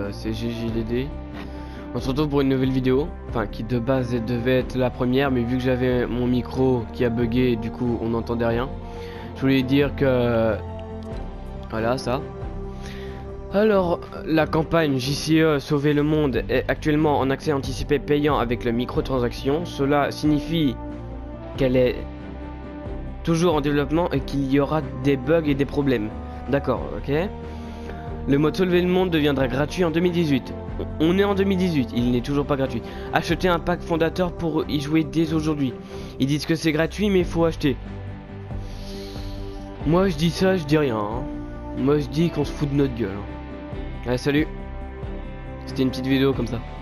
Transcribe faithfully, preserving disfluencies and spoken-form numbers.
euh, c'est G G L D. On se retrouve pour une nouvelle vidéo, enfin qui de base devait être la première, mais vu que j'avais mon micro qui a bugué, du coup on n'entendait rien. Je voulais dire que... Voilà ça. Alors, la campagne J C E Sauver le Monde est actuellement en accès anticipé payant avec le microtransaction. Cela signifie qu'elle est toujours en développement et qu'il y aura des bugs et des problèmes. D'accord, ok. Le mode Sauver le Monde deviendra gratuit en deux mille dix-huit. On est en deux mille dix-huit, il n'est toujours pas gratuit. Achetez un pack fondateur pour y jouer dès aujourd'hui. Ils disent que c'est gratuit mais il faut acheter. Moi je dis ça, je dis rien. Hein. Moi je dis qu'on se fout de notre gueule. Hein. Allez, salut. C'était une petite vidéo comme ça.